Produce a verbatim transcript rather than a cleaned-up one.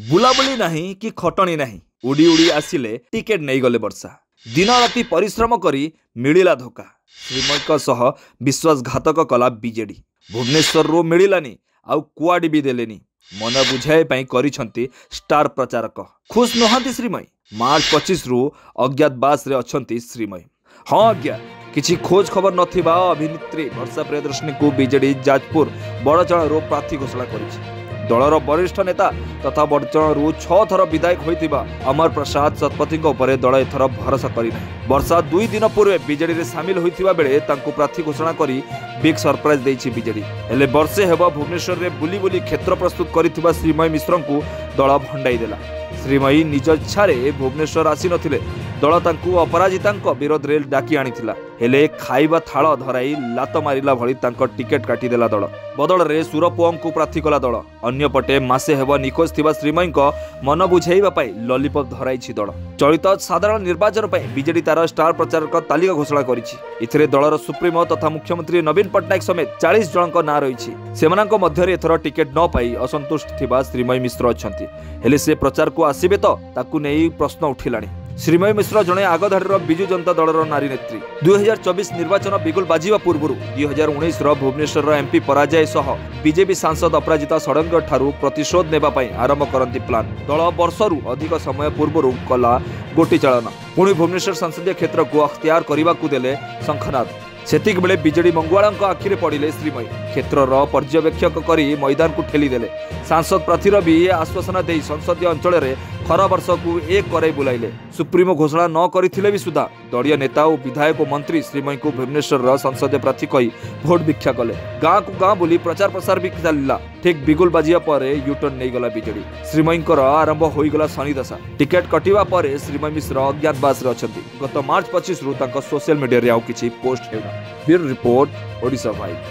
बुलाबुली नहीं कि खटणी नहीं उड़ी उड़ी आसिले टिकेट नहीं गले वर्षा दिन राति परिश्रम करी मिलिला धोखा श्रीमयी सह विश्वासघातक कला बीजेडी भुवनेश्वर रू मिलानी आउ कुआडी भी देलेनी मन बुझाई करिछंती स्टार प्रचारक खुश नहांती श्रीमयी मार्च पच्चीस रु अज्ञातवास रे अछंती श्रीमयी। हाँ आज्ञा किछि खोज खबर नथिबा अभिनेत्री वर्षा प्रियदर्शनी को बीजेडी जाजपुर बड़चणरू प्रार्थी घोषणा करिछि। दलर वरिष्ठ नेता तथा बड़चणरू छह थर विधायक होइतिबा अमर प्रसाद शतपथी उपरे दल एथर भरोसा करि नै। वर्षा दुई दिन पूर्वे बीजेडी रे शामिल होइतिबा बेले तांको प्रार्थी घोषणा करी बिग सरप्राइज देइछि बीजेडी। हेले वर्षे हेबा भुवनेश्वर रे बुली बुली क्षेत्र प्रस्तुत करितिबा श्रीमयी मिश्र को दल भंडाई देला। श्रीमयी निज इच्छा भुवनेश्वर आसी नथिले दल तांको अपराजितांक विरोध रे डाकी आनिथिला हेले खाइबा थाल धराई लात मारिला भली तांको टिकेट काटी देला दल बदल रे सुरपुओं को प्रार्थी कला दल। अन्यपटे मासे हेब निखोज थिबा श्रीमयी मन बुझाइबा पाई लॉलीपॉप धराइछि दल। चलित साधारण निर्वाचन पाई बीजेडी तार स्टार प्रचारक तालिका घोषणा करिछि। इथिरे दलर सुप्रीमो तथा मुख्यमंत्री नवीन पट्टनायक समेत चालीस जनक ना रहिछि। सेमानक मध्यरे एथर टिकेट न पाई असंतुष्ट थिबा श्रीमयी मिश्र अछंती हेले से प्रचार को आसीबे तो ताकू नै प्रश्न उठिलाणी। श्रीमयी मिश्र जड़े आगधाड़ीर विजु जनता दलर नारी नेत्री। दुई हजार चौबीस निर्वाचन बिगुल बाजिबा पूर्व दुई हजार उन्नीस भुवनेश्वर एमपी पराजय सह बीजेपी सांसद अपराजिता षडंग ठारू प्रतिशोध नेबा पई आरंभ करंती प्लान। दल वर्षरु अधिक समय पूर्व कला गोटी चालन पुणी भुवनेश्वर संसदीय क्षेत्र को अख्तियार करने को देले शंखनाथ। सेतिक बेले बीजेडी मंगुआला आखिरे पड़िले श्रीमयी क्षेत्रर पर्यवेक्षक करी मैदान को ठेली देले। सांसद प्रार्थीर भी आश्वासन दे संसदीय अंचल में खरा वर्ष को एक कराई बुलाइले। सुप्रीमो घोषणा न करथिले भी सुधा दलीय नेता और विधायक और मंत्री श्रीमयी को भुवनेश्वर संसदीय प्रार्थी कही भोट भिक्षा कले। गाँ को गाँ बुली प्रचार प्रसार भी चलला। ठीक बिगुल बाजिया पर यूटर्न नहीं गला बीजेडी। श्रीमयी आरंभ होईगला शनि दशा। टिकेट कटिवा पर श्रीमयी मिश्र अज्ञातवास रे अछंती। गत मार्च पच्चीस रु तांको सोशल मीडिया रे आउ किछि पोस्ट हेउना। ब्यूरो रिपोर्ट ओडिशा भाई।